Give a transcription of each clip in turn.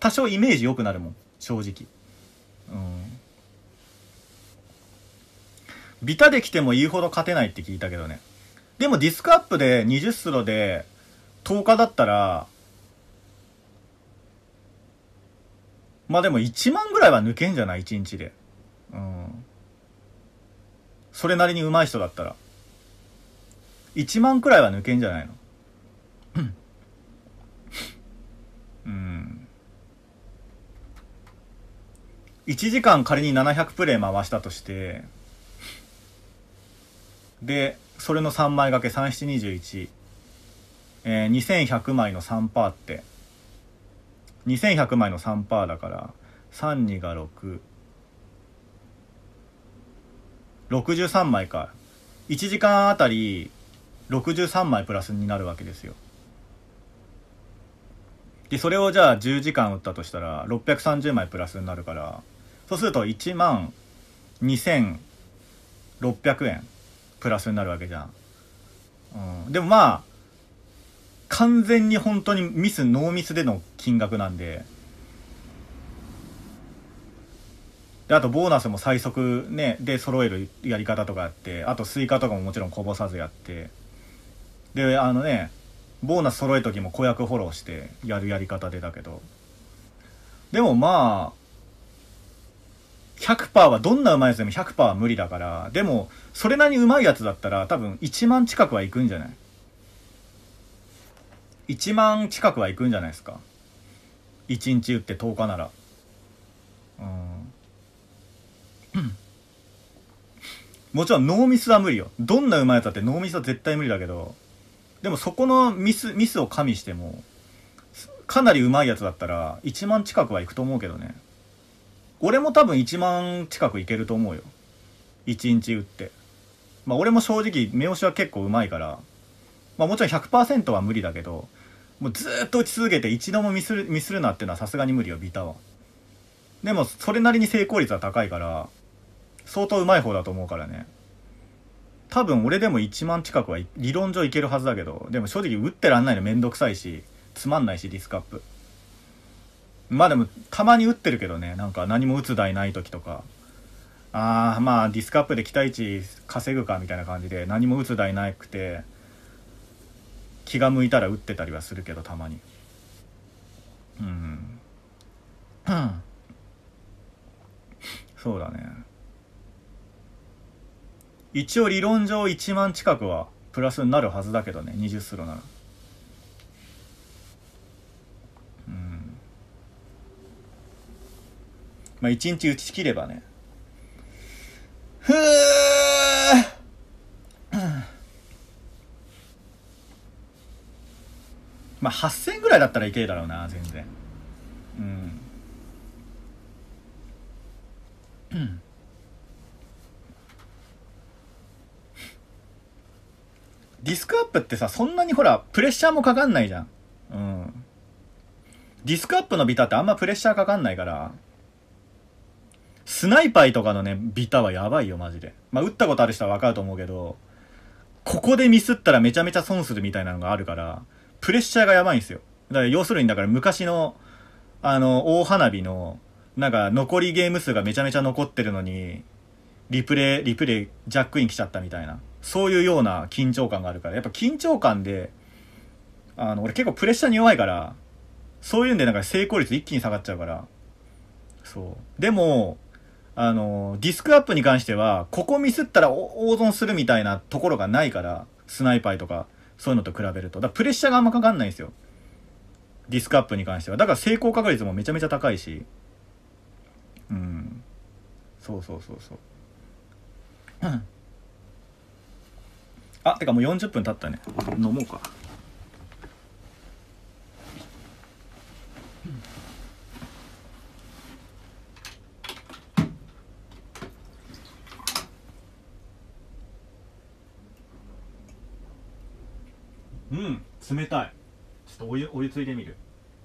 多少イメージ良くなるもん正直。ビタで来ても言うほど勝てないって聞いたけどね。でもディスクアップで20スロで10日だったら、まあでも1万ぐらいは抜けんじゃない ?1 日で。それなりに上手い人だったら。1万くらいは抜けんじゃないの1時間仮に700プレイ回したとして、で、それの3枚掛け3721、2100枚の3%って、2100枚の3%だから、32が6、63枚か。1時間あたり63枚プラスになるわけですよ。で、それをじゃあ10時間打ったとしたら630枚プラスになるから、そうすると1万2600円プラスになるわけじゃん。でもまあ、完全に本当にノーミスでの金額なんで、で、あとボーナスも最速ね、で揃えるやり方とかあって、あとスイカとかももちろんこぼさずやって、で、ボーナス揃える時も子役フォローしてやるやり方でだけど、でもまあ、100% はどんな上手いやつでも 100% は無理だから、でも、それなりに上手いやつだったら多分1万近くはいくんじゃない？ 1 万近くはいくんじゃないですか。1日打って10日なら。もちろんノーミスは無理よ。どんな上手いやつだってノーミスは絶対無理だけど、でもそこのミスを加味しても、かなり上手いやつだったら1万近くはいくと思うけどね。俺も多分1万近くいけると思うよ。1日打って。まあ俺も正直目押しは結構上手いから、まあもちろん 100% は無理だけど、もうずーっと打ち続けて一度もミスるなっていうのはさすがに無理よ、ビタは。でもそれなりに成功率は高いから、相当上手い方だと思うからね。多分俺でも1万近くは理論上いけるはずだけど、でも正直打ってらんないのめんどくさいし、つまんないし、ディスクアップ。まあでもたまに打ってるけどね、なんか何も打つ台ない時とか、まあディスクアップで期待値稼ぐかみたいな感じで何も打つ台なくて、気が向いたら打ってたりはするけど、たまに。そうだね。一応理論上1万近くはプラスになるはずだけどね、20スロなら。まあ1日打ち切ればね。ふぅまあ8000ぐらいだったらいけるだろうな、全然。ディスクアップってさ、そんなにほらプレッシャーもかかんないじゃん。ディスクアップのビタってあんまプレッシャーかかんないから、スナイパイとかのねビタはやばいよマジで。まあ打ったことある人は分かると思うけど、ここでミスったらめちゃめちゃ損するみたいなのがあるから、プレッシャーがやばいんですよ。だから要するに、だから昔の大花火のなんか残りゲーム数がめちゃめちゃ残ってるのに、リプレイジャックイン来ちゃったみたいな、そういうような緊張感があるから、やっぱ緊張感で、俺結構プレッシャーに弱いから、そういうんでなんか成功率一気に下がっちゃうから。そう。でも、ディスクアップに関しては、ここミスったら大損するみたいなところがないから、スナイパーとか、そういうのと比べると。だからプレッシャーがあんまかかんないんですよ。ディスクアップに関しては。だから成功確率もめちゃめちゃ高いし。そうそうそうそう。てかもう40分経ったね。飲もうか。冷たい。ちょっとお湯ついてみる。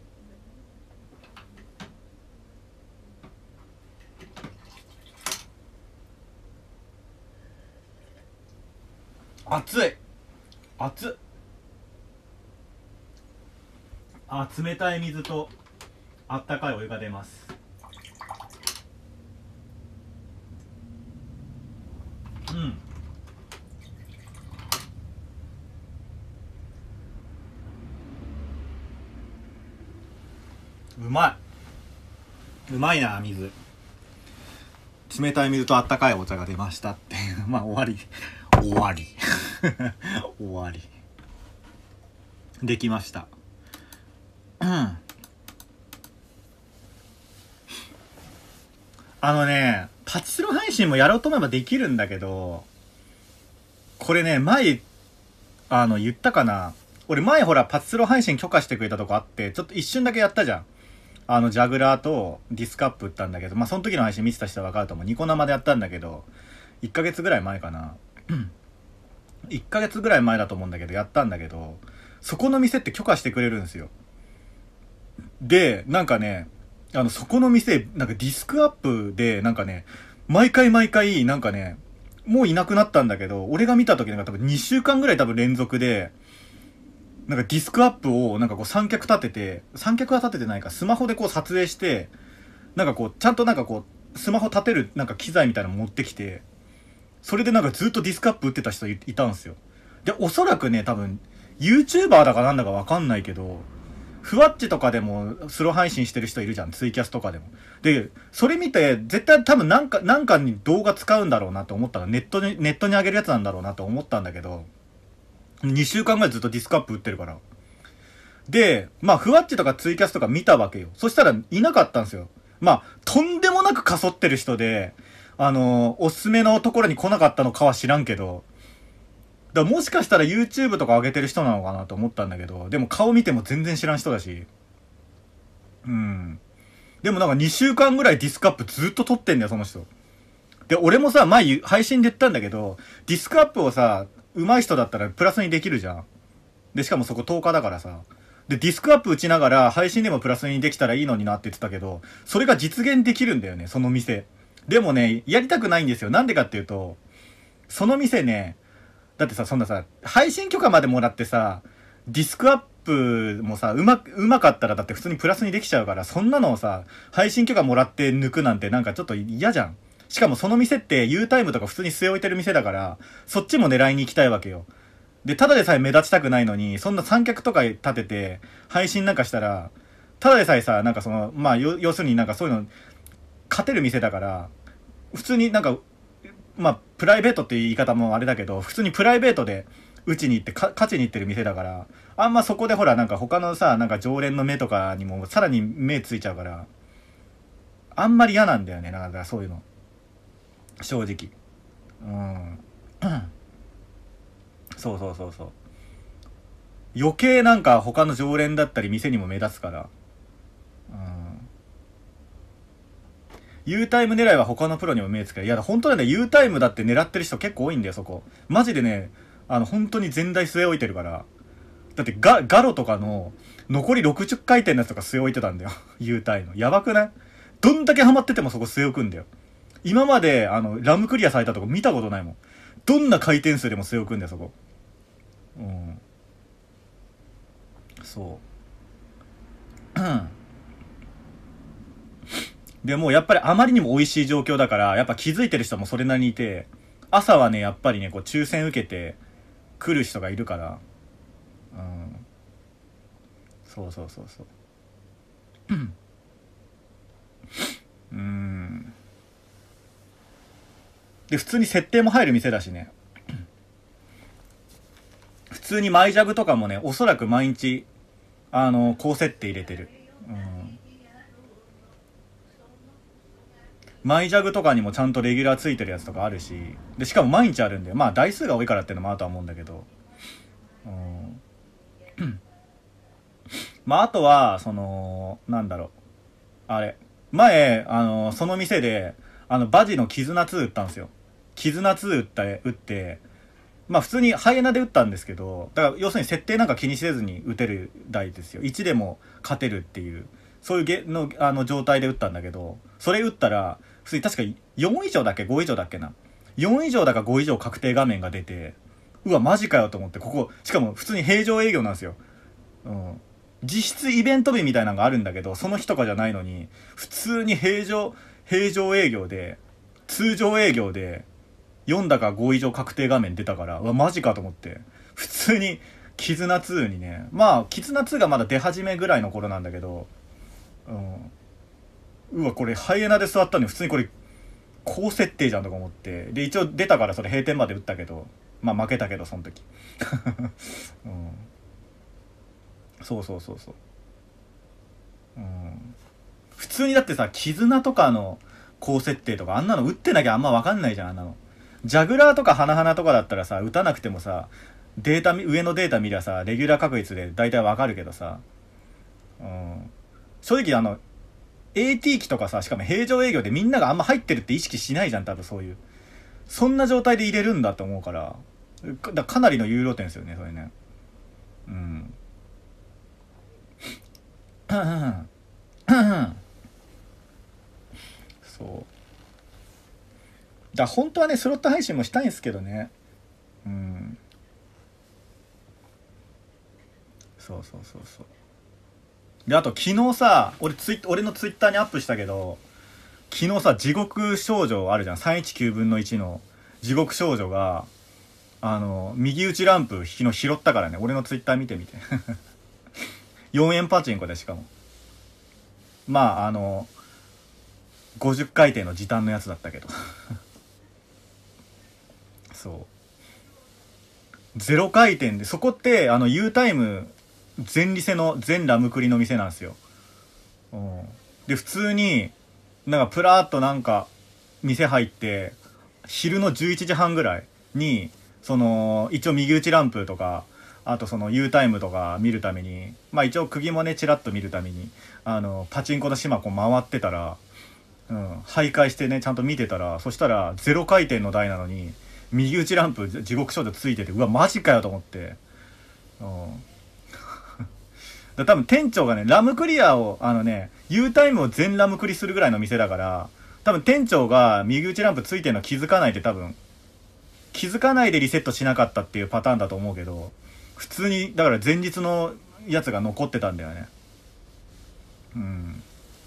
熱い。熱っ。冷たい水とあったかいお湯が出ます。うまい、うまいな。水、冷たい水とあったかいお茶が出ましたっていうまあ終わり終わり終わりできました。パチスロ配信もやろうと思えばできるんだけど、これね、前、言ったかな。俺前ほら、パチスロ配信許可してくれたとこあって、ちょっと一瞬だけやったじゃん。ジャグラーとディスカップ打ったんだけど、まあ、その時の配信見てた人はわかると思う。ニコ生でやったんだけど、1ヶ月ぐらい前かな。1ヶ月ぐらい前だと思うんだけど、やったんだけど、そこの店って許可してくれるんですよ。で、なんかね、そこの店、なんかディスクアップで、なんかね、毎回毎回、なんかね、もういなくなったんだけど、俺が見た時なんか多分2週間ぐらい多分連続で、なんかディスクアップをなんかこう三脚立てて、三脚は立ててないか、スマホでこう撮影して、なんかこう、ちゃんとなんかこう、スマホ立てるなんか機材みたいなの持ってきて、それでなんかずっとディスクアップ打ってた人いたんですよ。で、おそらくね、多分、YouTuber だかなんだかわかんないけど、ふわっちとかでもスロー配信してる人いるじゃん、ツイキャスとかでも。で、それ見て、絶対多分なんかに動画使うんだろうなって思ったの。ネットに上げるやつなんだろうなって思ったんだけど、2週間ぐらいずっとディスクアップ打ってるから。で、まあ、ふわっちとかツイキャスとか見たわけよ。そしたらいなかったんですよ。まあ、とんでもなくかそってる人で、おすすめのところに来なかったのかは知らんけど、だからもしかしたら YouTube とか上げてる人なのかなと思ったんだけど、でも顔見ても全然知らん人だし。うん。でもなんか2週間ぐらいディスクアップずっと撮ってんだよ、その人。で、俺もさ、前配信で言ったんだけど、ディスクアップをさ、上手い人だったらプラスにできるじゃん。で、しかもそこ10日だからさ。で、ディスクアップ打ちながら配信でもプラスにできたらいいのになって言ってたけど、それが実現できるんだよね、その店。でもね、やりたくないんですよ。なんでかっていうと、その店ね、だってさ、そんなさ、配信許可までもらってさ、ディスクアップもさ、うまかったらだって普通にプラスにできちゃうから、そんなのをさ、配信許可もらって抜くなんてなんかちょっと嫌じゃん。しかもその店って U タイムとか普通に据え置いてる店だから、そっちも狙いに行きたいわけよ。で、ただでさえ目立ちたくないのに、そんな三脚とか立てて、配信なんかしたら、ただでさえさ、なんかその、まあ、要するになんかそういうの、勝てる店だから、普通になんか、まあ、プライベートっていう言い方もあれだけど、普通にプライベートで、打ちに行って、勝ちに行ってる店だから、あんまそこでほら、なんか他のさ、なんか常連の目とかにもさらに目ついちゃうから、あんまり嫌なんだよね、なんかそういうの。正直。うん。そうそうそうそう。余計なんか他の常連だったり店にも目立つから。うん。U タイム狙いは他のプロにも目つける。いや、本当だね、U タイムだって狙ってる人結構多いんだよ、そこ。マジでね、本当に全台据え置いてるから。だってガロとかの残り60回転のやつとか据え置いてたんだよ。U タイム。やばくない？どんだけハマっててもそこ据え置くんだよ。今まで、ラムクリアされたとこ見たことないもん。どんな回転数でも据え置くんだよ、そこ。うん。そう。でもやっぱりあまりにも美味しい状況だから、やっぱ気づいてる人もそれなりにいて、朝はね、やっぱりね、こう抽選受けて来る人がいるから、うん。そうそうそうそう。うん。で、普通に設定も入る店だしね。普通にマイジャグとかもね、おそらく毎日、高設定入れてる。うん。マイジャグとかにもちゃんとレギュラーついてるやつとかあるし、で、しかも毎日あるんで、まあ台数が多いからっていうのもあるとは思うんだけど、うん。まああとは、その、なんだろう。あれ。前、その店で、バジの絆2打ったんですよ。絆2打って、まあ普通にハイエナで打ったんですけど、だから要するに設定なんか気にせずに打てる台ですよ。1でも勝てるっていう、そういう状態で打ったんだけど、それ打ったら、普通に確か4以上だっけ ?5 以上だっけな。4以上だか5以上確定画面が出て、うわ、マジかよと思って、ここ、しかも普通に平常営業なんですよ。うん。 実質イベント日みたいなのがあるんだけど、その日とかじゃないのに、普通に平常営業で、通常営業で、4だか5以上確定画面出たから、うわ、マジかと思って。普通に、キズナ2にね、まあ、キズナ2がまだ出始めぐらいの頃なんだけど、うわ、これ、ハイエナで座ったのに、普通にこれ、高設定じゃんとか思って。で、一応出たからそれ閉店まで打ったけど、まあ負けたけど、その時。うん。そうそうそうそう。うん。普通にだってさ、絆とかの高設定とか、あんなの打ってなきゃあんまわかんないじゃん、あんなの。ジャグラーとかハナハナとかだったらさ、打たなくてもさ、上のデータ見りゃさ、レギュラー確率で大体わかるけどさ、うん。正直AT 機とかさ、しかも平常営業でみんながあんま入ってるって意識しないじゃん、多分そういう。そんな状態で入れるんだって思うから、かなりの有料点ですよね、それね。うん。そう。本当はね、スロット配信もしたいんですけどね。うん。そうそうそうそう。で、あと昨日さ、俺のツイッターにアップしたけど、昨日さ、地獄少女あるじゃん。319分の1の地獄少女が、右打ちランプ昨日拾ったからね。俺のツイッター見てみて。4円パチンコでしかも。まあ、50回転の時短のやつだったけど。そう。ゼロ回転で、そこって、U タイム、全リセの、全ラムクリの店なんですよ。うん。で、普通に、なんかプラーっとなんか、店入って、昼の11時半ぐらいに、一応右打ちランプとか、あとU タイムとか見るために、まあ一応釘もね、チラッと見るために、パチンコの島こう回ってたら、うん、徘徊してね、ちゃんと見てたら、そしたら、ゼロ回転の台なのに、右打ちランプ、地獄少女ついてて、うわ、マジかよと思って。うん。多分店長がね、ラムクリアを、U タイムを全ラムクリするぐらいの店だから、多分店長が右打ちランプついてるの気づかないで気づかないでリセットしなかったっていうパターンだと思うけど、普通に、だから前日のやつが残ってたんだよね。うん。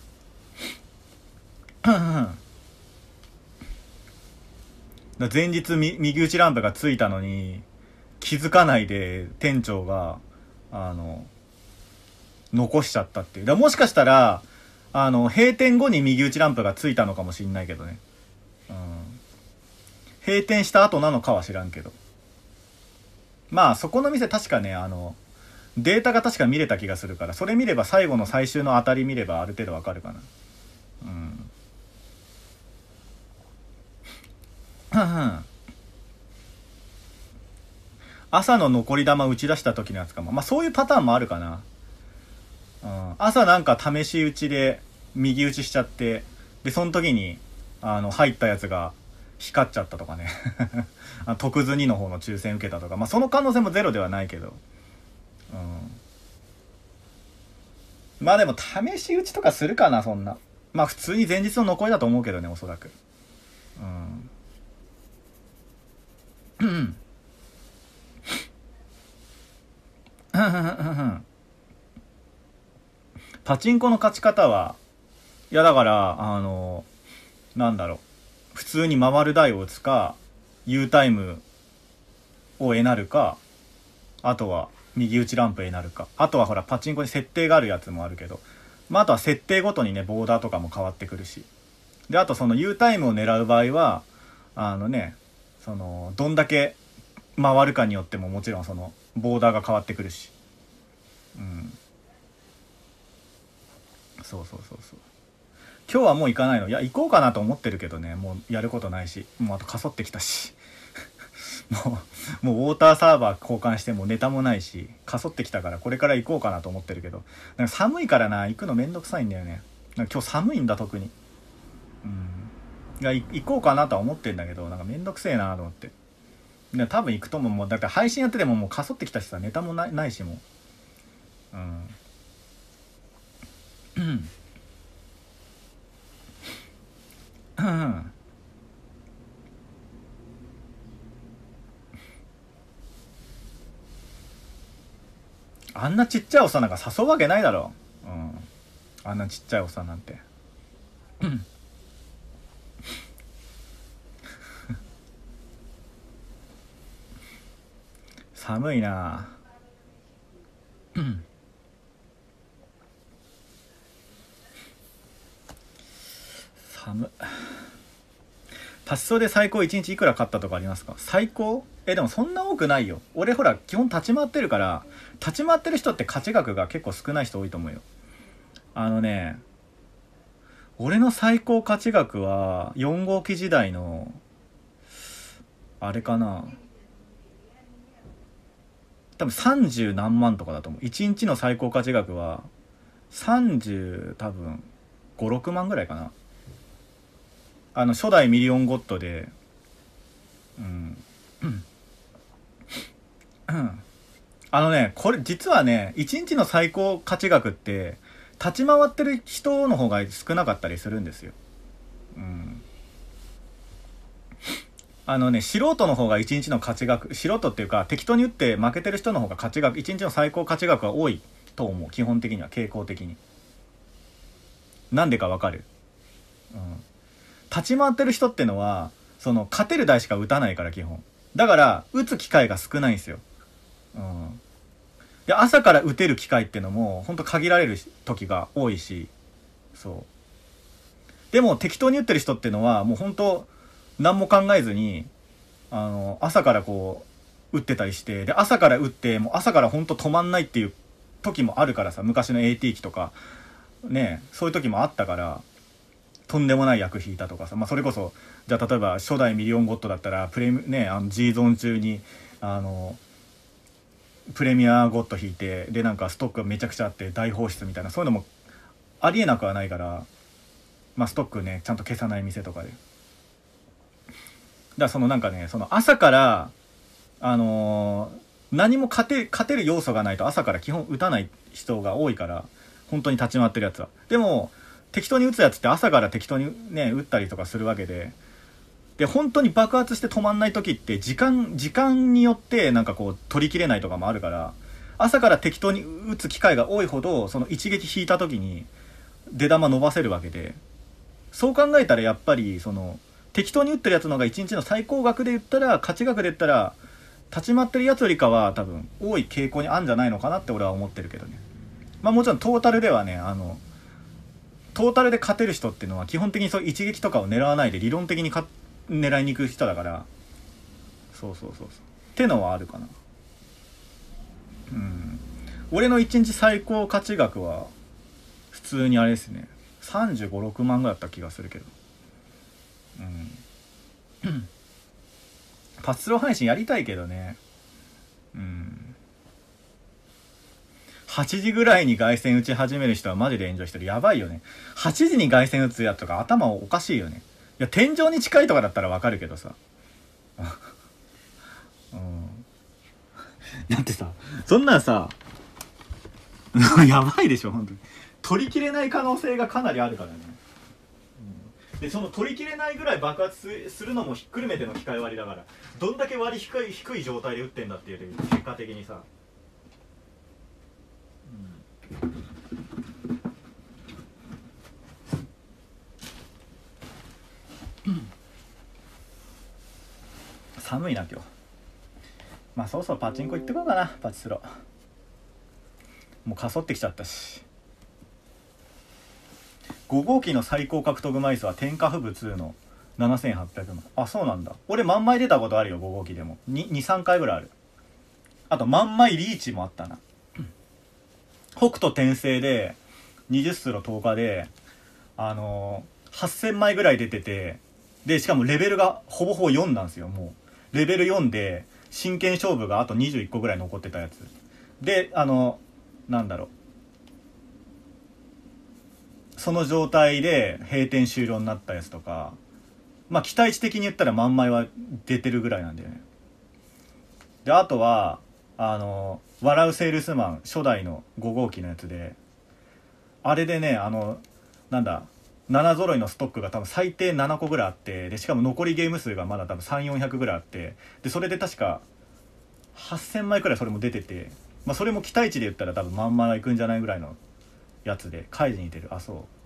前日右打ちランプがついたのに、気づかないで店長が、あの、残しちゃったっていう。もしかしたら、閉店後に右打ちランプがついたのかもしんないけどね。うん。閉店した後なのかは知らんけど。まあ、そこの店確かね、データが確か見れた気がするから、それ見れば最後の最終の当たり見ればある程度わかるかな。うん。朝の残り玉打ち出した時のやつかも。まあそういうパターンもあるかな。うん。朝なんか試し打ちで右打ちしちゃって、で、その時に、入ったやつが光っちゃったとかね。特図2の方の抽選受けたとか。まあその可能性もゼロではないけど。うん。まあでも試し打ちとかするかな、そんな。まあ普通に前日の残りだと思うけどね、おそらく。うん。パチンコの勝ち方は、いやだから、なんだろう。普通に回る台を打つか、U タイムを得なるか、あとは右打ちランプ得なるか。あとはほら、パチンコに設定があるやつもあるけど、まああとは設定ごとにね、ボーダーとかも変わってくるし。で、あとその U タイムを狙う場合は、ね、どんだけ回るかによってももちろんボーダーが変わってくるし。うん。そうそうそうそう。今日はもう行かないの。いや、行こうかなと思ってるけどね、もうやることないし。もうあとかそってきたし。もうウォーターサーバー交換してもネタもないし、かそってきたからこれから行こうかなと思ってるけど、なんか寒いからな、行くのめんどくさいんだよね。なんか今日寒いんだ、特に。うん。行こうかなとは思ってんだけど、なんかめんどくせえなと思って。で多分行くとも、もう、だって配信やっててももうかそってきたしさ、ネタもないしもう。うん。うん。うん。 あんなちっちゃいおっさんなんか誘うわけないだろ。うん。あんなちっちゃいおっさんなんて。寒いな。寒っ。パチスロで最高1日いくら買ったとかありますか？最高？でもそんな多くないよ。俺ほら基本立ち回ってるから、立ち回ってる人って勝ち額が結構少ない人多いと思うよ。俺の最高勝ち額は4号機時代のあれかな、多分30何万とかだと思う。1日の最高勝ち額は30多分5、6万ぐらいかな。初代ミリオンゴッドで、うんこれ実はね、1日の最高勝ち額って立ち回ってる人の方が少なかったりするんですよ。素人の方が1日の勝ち額、素人っていうか適当に打って負けてる人の方が勝ち額、1日の最高勝ち額は多いと思う。基本的には、傾向的に。なんでかわかる？立ち回ってる人ってのは勝てる台しか打たないから、基本。だから打つ機会が少ないんですよ。で、朝から打てる機会ってのもほんと限られる時が多いし、でも適当に打ってる人ってのはもうほんと何も考えずに朝からこう打ってたりして、で朝から打ってもう朝からほんと止まんないっていう時もあるからさ、昔の AT 機とかね、そういう時もあったから、とんでもない役引いたとかさ、それこそじゃあ例えば初代ミリオンゴッドだったらG ゾーン中にプレミアゴッド引いて、でなんかストックがめちゃくちゃあって大放出みたいな、そういうのもありえなくはないから、ストックねちゃんと消さない店とかで、だから朝から何も勝てる要素がないと朝から基本打たない人が多いから、本当に立ち回ってるやつは。でも適当に打つやつって朝から適当にね打ったりとかするわけで、本当に爆発して止まんない時って時間によって取りきれないとかもあるから、朝から適当に打つ機会が多いほど一撃引いた時に出玉伸ばせるわけで、そう考えたらやっぱり適当に打ってるやつの方が1日の最高額で言ったら、勝ち額で言ったら立ち回ってるやつよりかは多分多い傾向にあるんじゃないのかなって俺は思ってるけどね。もちろんトータルではね、トータルで勝てる人っていうのは基本的にそう一撃とかを狙わないで理論的に狙いに行く人だから、そうってのはあるかな。俺の1日最高勝ち額は普通にあれですね、35、6万ぐらいだった気がするけど、パチスロ配信やりたいけどね。8時ぐらいに凱旋打ち始める人はマジで炎上してる。やばいよね。8時に凱旋打つやつとか頭おかしいよね。いや、天井に近いとかだったらわかるけどさ。だってさ、そんなんさ、やばいでしょ、本当に。取りきれない可能性がかなりあるからね。で、その取りきれないぐらい爆発するのもひっくるめての機械割りだから、どんだけ割り低い状態で打ってんだっていう結果的にさ。寒いな今日。そろそろパチンコ行ってこうかな。パチスロもうかそってきちゃったし。5号機の最高獲得枚数は天下富舞2の7800万。あ、そうなんだ。俺万枚出たことあるよ、5号機でも。2、3回ぐらいある。あと万枚リーチもあったな。北斗転生で20スロ10日で8000枚ぐらい出てて、でしかもレベルがほぼほぼ4なんですよ。もうレベル4で真剣勝負があと21個ぐらい残ってたやつで、なんだろう、その状態で閉店終了になったやつとか、期待値的に言ったら万枚は出てるぐらいなんだよね。で、あとは笑うセールスマン初代の5号機のやつで、あれでね、なんだ、7揃いのストックが多分最低7個ぐらいあって、でしかも残りゲーム数がまだ多分3、400ぐらいあって、でそれで確か8000枚くらいそれも出てて、 まあそれも期待値で言ったら多分まんまいくんじゃないぐらいのやつで、カイジに似てる。あ、そう。